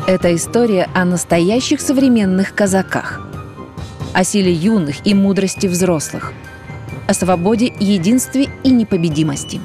Это история о настоящих современных казаках, о силе юных и мудрости взрослых, о свободе, единстве и непобедимости.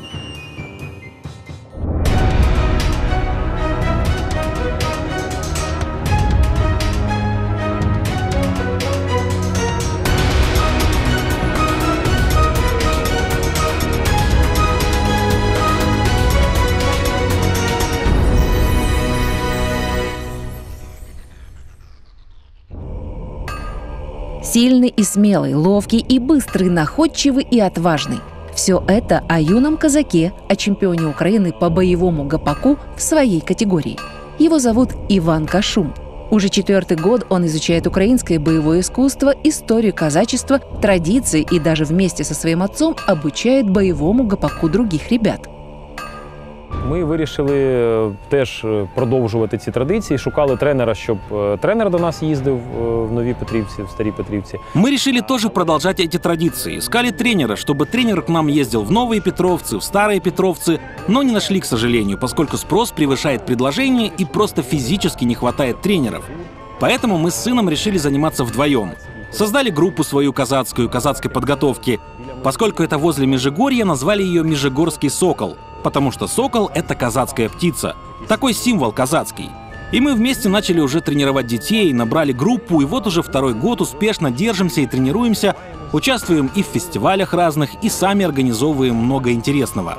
Сильный и смелый, ловкий и быстрый, находчивый и отважный. Все это о юном казаке, о чемпионе Украины по боевому гопаку в своей категории. Его зовут Иван Кашум. Уже 4-й год он изучает украинское боевое искусство, историю казачества, традиции и даже вместе со своим отцом обучает боевому гопаку других ребят. Ми вирішили теж продовжувати ці традиції, шукали тренера, щоб тренер до нас їздив в Новій Петрівці, в Старій Петрівці. Мы решили тоже продолжать эти традиции. Искали тренера, чтобы тренер к нам ездил в Новые Петровцы, в Старые Петровцы, но не нашли, к сожалению, поскольку спрос превышает предложение и просто физически не хватает тренеров. Поэтому мы с сыном решили заниматься вдвоем. Создали группу свою казацкой подготовки. Поскольку это возле Межигорья, назвали ее «Межигорский сокол», потому что сокол — это казацкая птица, такой символ казацкий. И мы вместе начали уже тренировать детей, набрали группу, и вот уже 2-й год успешно держимся и тренируемся, участвуем и в фестивалях разных, и сами организовываем много интересного.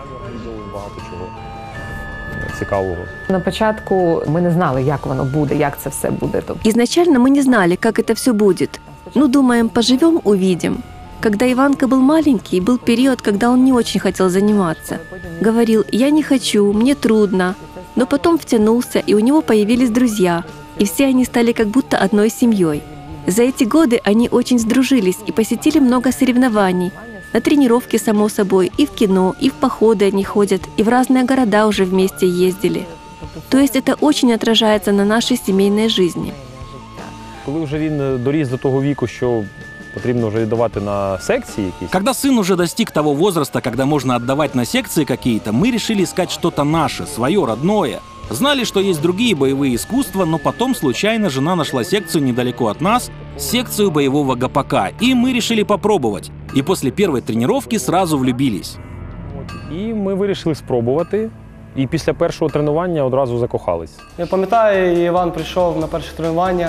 На початку ми не знали, як воно буде, як це все буде. Изначально мы не знали, как это все будет. Ну, думаем, поживем — увидим. Когда Иванка был маленький, был период, когда он не очень хотел заниматься. Говорил: «Я не хочу, мне трудно». Но потом втянулся, и у него появились друзья. И все они стали как будто одной семьей. За эти годы они очень сдружились и посетили много соревнований. На тренировки, само собой, и в кино, и в походы они ходят, и в разные города уже вместе ездили. То есть это очень отражается на нашей семейной жизни. Коли вже він доріс до того віку, що потрібно вже віддавати на секції якісь. Когда сын уже достиг того возраста, когда можно отдавать на секции какие-то, мы решили искать что-то наше, свое, родное. Знали, что есть другие боевые искусства, но потом случайно жена нашла секцию недалеко от нас, секцию боевого гопака, и мы решили попробовать. И после первой тренировки сразу влюбились. І ми вирішили спробувати, і після першого тренування одразу закохались. Я пам'ятаю, Іван прийшов на перше тренування.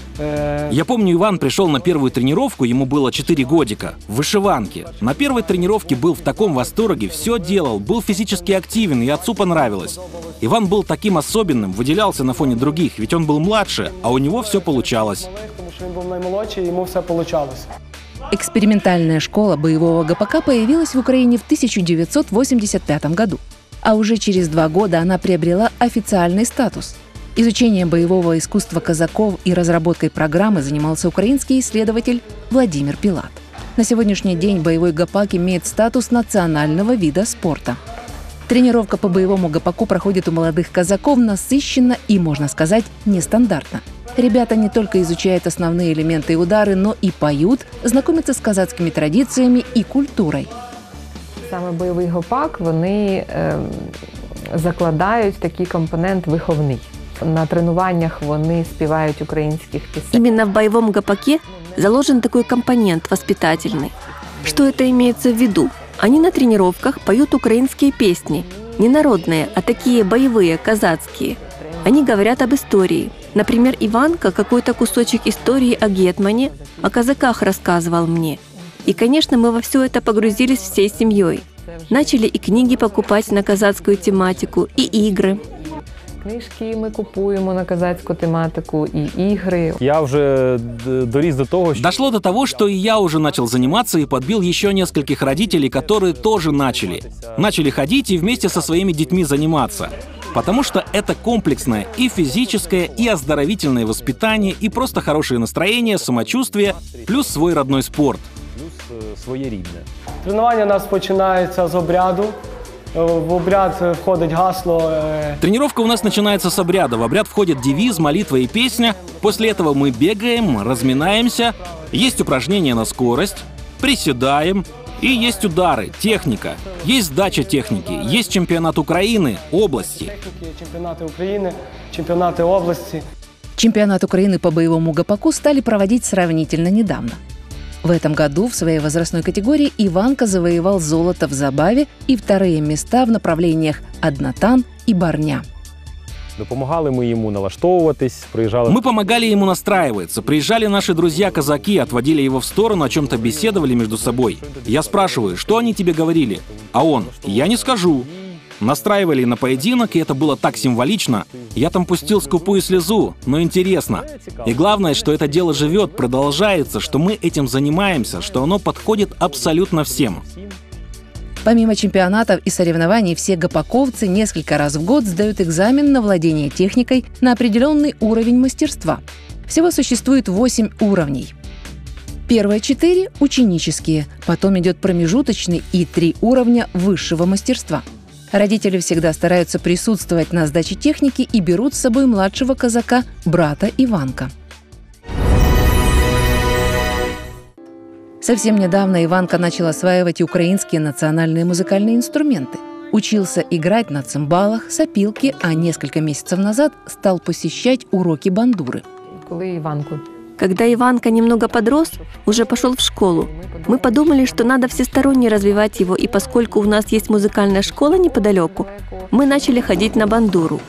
Я помню, Иван пришел на первую тренировку, ему было 4 годика, в вышиванке. На первой тренировке был в таком восторге, все делал, был физически активен, и отцу понравилось. Иван был таким особенным, выделялся на фоне других, ведь он был младше, а у него все получалось. Тому що він був наймолодший, йому все получалось. Экспериментальная школа боевого гопака появилась в Украине в 1985 году. А уже через 2 года она приобрела официальный статус. Изучением боевого искусства казаков и разработкой программы занимался украинский исследователь Владимир Пилат. На сегодняшний день боевой гопак имеет статус национального вида спорта. Тренировка по боевому гопаку проходит у молодых казаков насыщенно и, можно сказать, нестандартно. Ребята не только изучают основные элементы и удары, но и поют, знакомятся с казацкими традициями и культурой. Саме бойовий гопак, вони закладають такий компонент виховний. На тренуваннях вони співають українських пісень. Именно в боевом гопаке заложен такой компонент воспитательный. Что это имеется в виду? Они на тренировках поют украинские песни. Не народные, а такие боевые, казацкие. Они говорят об истории. Например, Иванка какой-то кусочек истории о гетмане, о казаках рассказывал мне. И, конечно, мы во все это погрузились всей семьей. Начали и книги покупать на казацкую тематику, и игры. Книжки ми купуємо на казацьку тематику, і ігри. Я вже доріс до того, що... Дошло до того, что и я уже начал заниматься и подбил еще нескольких родителей, которые тоже начали ходить и вместе со своими детьми заниматься. Потому что это комплексное и физическое, и оздоровительное воспитание, и просто хорошее настроение, самочувствие, плюс свой родной спорт. Плюс своє рідне. Тренування у нас починається з обряду. В обряд входит гасло. Тренировка у нас начинается с обряда. В обряд входит девиз, молитва и песня. После этого мы бегаем, разминаемся. Есть упражнения на скорость. Приседаем. И есть удары, техника, есть сдача техники, есть чемпионат Украины, области. Техніки, чемпіонати України, чемпіонати області. Чемпионат Украины по боевому гопаку стали проводить сравнительно недавно. В этом году в своей возрастной категории Иванка завоевал золото в забаве и вторые места в направлениях однотан и барня. Допомагали ми йому налаштовуватись, приїжджали. Мы помогали ему настраиваться. Приезжали наши друзья-казаки, отводили его в сторону, о чем-то беседовали между собой. Я спрашиваю, что они тебе говорили? А он: я не скажу. Настраивали на поединок, и это было так символично. Я там пустил скупую слезу, но интересно. И главное, что это дело живет, продолжается, что мы этим занимаемся, что оно подходит абсолютно всем. Помимо чемпионатов и соревнований, все гопаковцы несколько раз в год сдают экзамен на владение техникой на определенный уровень мастерства. Всего существует 8 уровней. Первые 4 – ученические, потом идет промежуточный и 3 уровня высшего мастерства. Родители всегда стараются присутствовать на сдаче техники и берут с собой младшего казака, брата Иванка. Совсем недавно Иванка начал осваивать и украинские национальные музыкальные инструменты. Учился играть на цимбалах, сопилке, а несколько месяцев назад стал посещать уроки бандуры. Коли Іванку Когда Иванка немного подрос, уже пошел в школу, мы подумали, что надо всесторонне развивать его, и поскольку у нас есть музыкальная школа неподалеку, мы начали ходить на бандуру.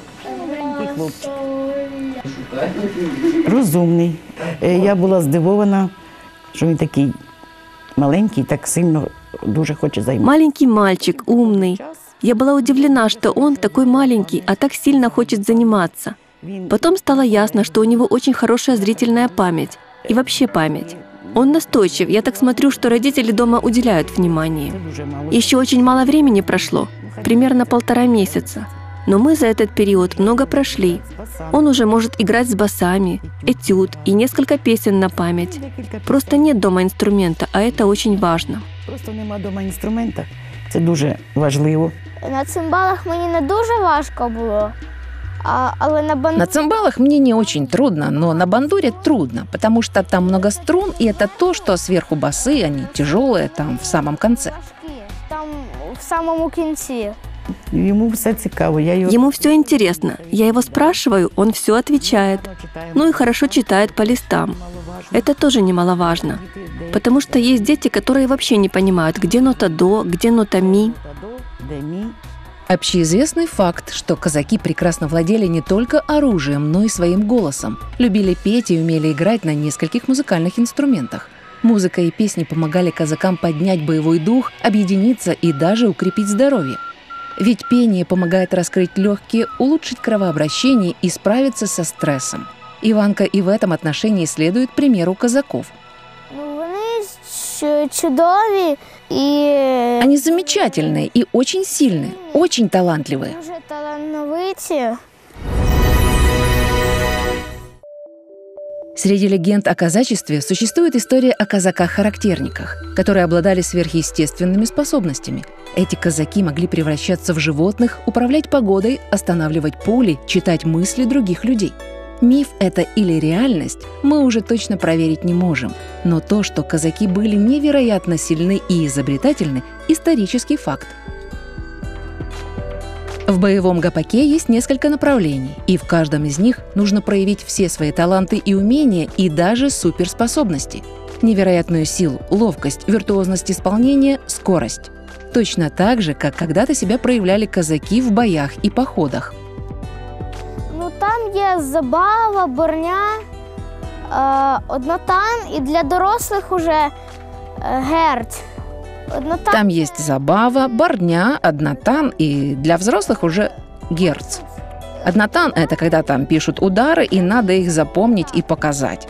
Розумний. Я була здивована, що він такий маленький, так сильно дуже хоче займатися. Маленький мальчик, умный. Я была удивлена, что он такой маленький, а так сильно хочет заниматься. Потом стало ясно, что у него очень хорошая зрительная память и вообще память. Он настойчив, я так смотрю, что родители дома уделяют внимание. Еще очень мало времени прошло, примерно 1,5 месяца. Но мы за этот период много прошли. Он уже может играть с басами, этюд и несколько песен на память. Просто нет дома инструмента, а это очень важно. Просто нема дома інструмента. Це дуже важливо. На цимбалах мені не дуже важко було, але на бандурі... На цимбалах мне не очень трудно, но на бандуре трудно, потому что там много струн, и это то, что сверху басы, они тяжелые там в самом конце. Там в самому кінці. Йому все цікаво. Ему все интересно. Я его спрашиваю, он все отвечает. Ну и хорошо читает по листам. Это тоже немаловажно. Потому что есть дети, которые вообще не понимают, где нота до, где нота ми. Общеизвестный факт, что казаки прекрасно владели не только оружием, но и своим голосом. Любили петь и умели играть на нескольких музыкальных инструментах. Музыка и песни помогали казакам поднять боевой дух, объединиться и даже укрепить здоровье. Ведь пение помогает раскрыть легкие, улучшить кровообращение и справиться со стрессом. Иванка и в этом отношении следует примеру казаков. Вони чудові і... Они замечательные и очень сильные, очень талантливые. Дуже талановиті. Среди легенд о казачестве существует история о казаках-характерниках, которые обладали сверхъестественными способностями. Эти казаки могли превращаться в животных, управлять погодой, останавливать пули, читать мысли других людей. Миф это или реальность, мы уже точно проверить не можем. Но то, что казаки были невероятно сильны и изобретательны, исторический факт. В боевом гопаке есть несколько направлений, и в каждом из них нужно проявить все свои таланты и умения, и даже суперспособности. Невероятную силу, ловкость, виртуозность исполнения, скорость. Точно так же, как когда-то себя проявляли казаки в боях и походах. Ну, там є забава, борня, однотан і для дорослих уже герць. Однотан... Там есть забава, борня, однотан и для взрослых уже герц. Однотан – это когда там пишут удары, и надо их запомнить и показать.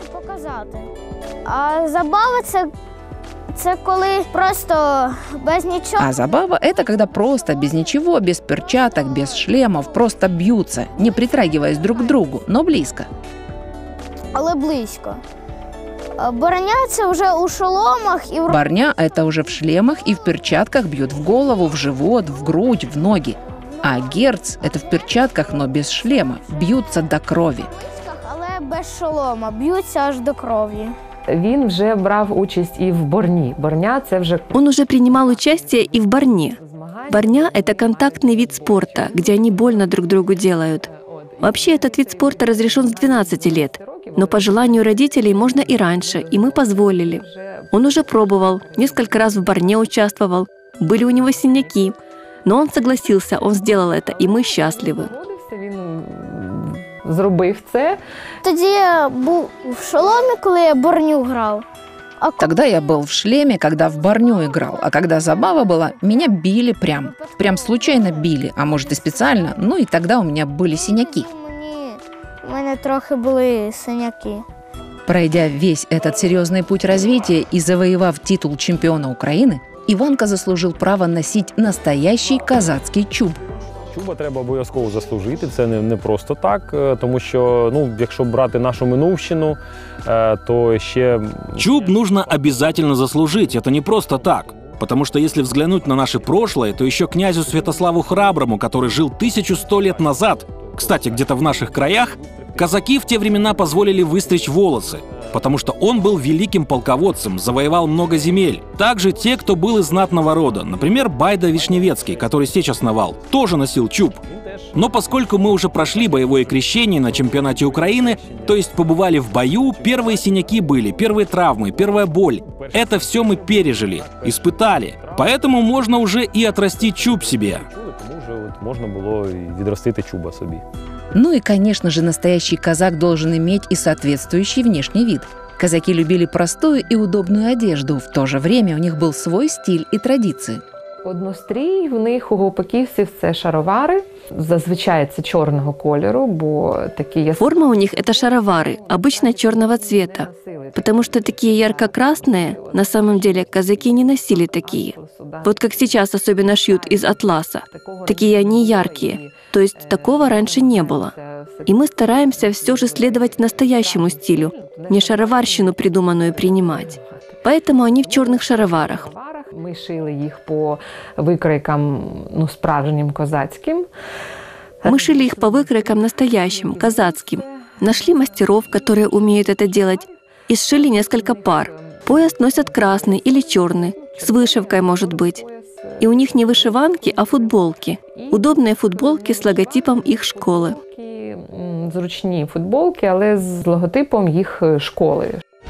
А забава – це коли просто без нічого. А забава – это когда просто, без ничего, без перчаток, без шлемов, просто бьются, не притрагиваясь друг к другу, но близко. Але близько. Борня – це вже у шоломах і в... Борня – это уже в шлемах и в перчатках бьют в голову, в живот, в грудь, в ноги. А герц – это в перчатках, но без шлема, бьются до крови. Але без шолома, б'ються аж до крові. Він вже брав участь і в борні. Борня – це вже… Он уже принимал участие и в борне. Борня – это контактный вид спорта, где они больно друг другу делают. Вообще, этот вид спорта разрешен с 12 лет, но по желанию родителей можно и раньше, и мы позволили. Он уже пробовал, несколько раз в борне участвовал, были у него синяки, но он согласился, он сделал это, и мы счастливы. Він зробив це. Тоді я був в шоломі, коли я борню грав. Тогда я был в шлеме, когда в борню играл, а когда забава была, меня били прям случайно били, а может и специально, ну и тогда у меня были синяки. У мене трохи були синяки. Пройдя весь этот серьезный путь развития и завоевав титул чемпиона Украины, Іванка заслужил право носить настоящий казацкий чуб. Чуба треба обов'язково заслужити, це не просто так, тому що, якщо брати нашу минувщину, то ще… Чуб нужно обязательно заслужить, это не просто так. Потому что если взглянуть на наше прошлое, то еще князю Святославу Храброму, который жил 1100 лет назад, кстати, где-то в наших краях, казаки в те времена позволили выстричь волосы, потому что он был великим полководцем, завоевал много земель. Также те, кто был из знатного рода, например, Байда Вишневецкий, который сечь основал, тоже носил чуб. Но поскольку мы уже прошли боевое крещение на чемпионате Украины, то есть побывали в бою, первые синяки были, первые травмы, первая боль. Это все мы пережили, испытали. Поэтому можно уже и отрастить чуб себе. Тому вже можна було і відростити чуба собі. Ну и, конечно же, настоящий казак должен иметь и соответствующий внешний вид. Казаки любили простую и удобную одежду, в то же время у них был свой стиль и традиции. Однострій в них у гопаківців – це шаровари. Зазвичай це чорного кольору, бо такі є… Форма у них – это шаровары, обычно черного цвета, потому что такие ярко-красные, на самом деле казаки не носили такие. Вот как сейчас особенно шьют из атласа. Такие они яркие, то есть такого раньше не было. И мы стараемся все же следовать настоящему стилю, не шароварщину придуманную принимать. Поэтому они в черных шароварах. Ми шили їх по викройкам, справжнім козацьким. Мы шили их по выкройкам настоящим, казацким. Нашли мастеров, которые умеют это делать, и сшили несколько пар. Пояс носят красный или черный, с вышивкой может быть. И у них не вышиванки, а футболки. Удобные футболки с логотипом их школы. Зручні футболки, але з логотипом їх школи.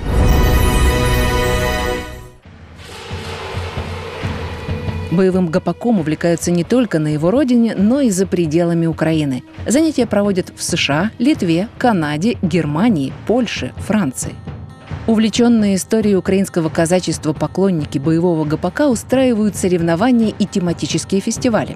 Боевым гопаком увлекаются не только на его родине, но и за пределами Украины. Занятия проводят в США, Литве, Канаде, Германии, Польше, Франции. Увлеченные историей украинского казачества поклонники боевого гопака устраивают соревнования и тематические фестивали.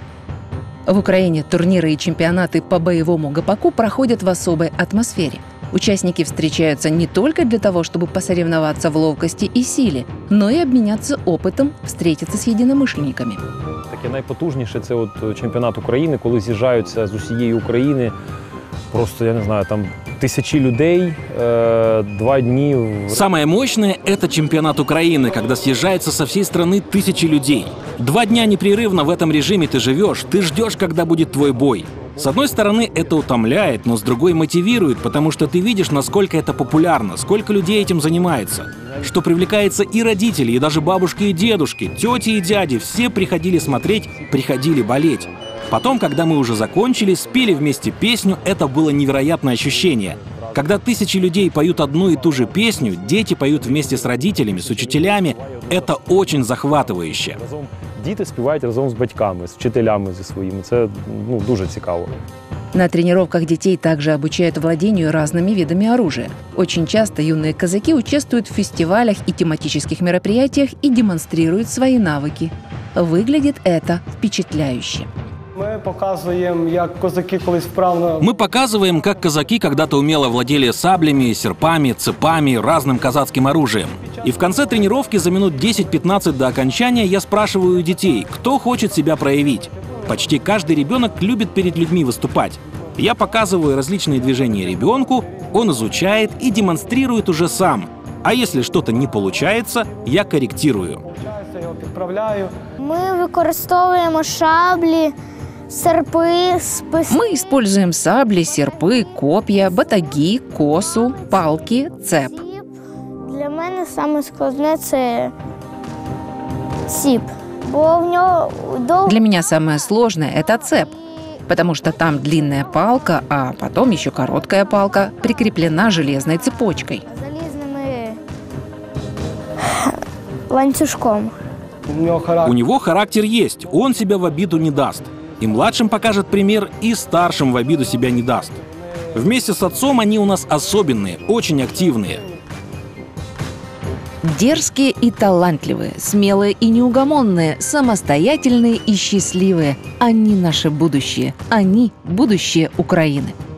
В Украине турниры и чемпионаты по боевому гопаку проходят в особой атмосфере. Участники встречаются не только для того, чтобы посоревноваться в ловкости и силе, но и обменяться опытом, встретиться з единомышленниками. Таке найпотужніше – це чемпіонат України, коли з'їжджаються з усієї України. Просто, я не знаю, там тысячи людей, 2 дни. Самое мощное – это чемпионат Украины, когда съезжаются со всей страны тысячи людей. 2 дня непрерывно в этом режиме ты живешь, ты ждешь, когда будет твой бой. С одной стороны, это утомляет, но с другой мотивирует, потому что ты видишь, насколько это популярно, сколько людей этим занимается. Что привлекается и родители, и даже бабушки и дедушки, тети и дяди, все приходили смотреть, приходили болеть. Потом, когда мы уже закончили, спели вместе песню, это было невероятное ощущение. Когда тысячи людей поют одну и ту же песню, дети поют вместе с родителями, с учителями, это очень захватывающе. Діти співають разом з батьками, з вчителями зі своїми. Це дуже цікаво. На тренировках детей также обучают владению разными видами оружия. Очень часто юные казаки участвуют в фестивалях и тематических мероприятиях и демонстрируют свои навыки. Выглядит это впечатляюще. Мы показываем, как казаки колись вправно... Мы показываем, как казаки когда-то умело владели саблями, серпами, цепами, разным казацким оружием. И в конце тренировки за минут 10-15 до окончания я спрашиваю у детей, кто хочет себя проявить. Почти каждый ребенок любит перед людьми выступать. Я показываю различные движения ребенку, он изучает и демонстрирует уже сам. А если что-то не получается, я корректирую. Мы використовуємо шаблі, серпи, списки. Мы используем сабли, серпы, копья, батаги, косу, палки, цеп. саме складне – це ціп. Бо в нього Для меня самое сложное – это цеп, потому что там длинная палка, а потом еще короткая палка прикреплена железной цепочкой. залізними ланцюжком. У нього У характер. него характер есть, он себя в обиду не даст. И младшим покажет пример, и старшим в обиду себя не даст. Вместе с отцом они у нас особенные, очень активные. Дерзкие и талантливые, смелые и неугомонные, самостоятельные и счастливые. Они наше будущее. Они – будущее Украины.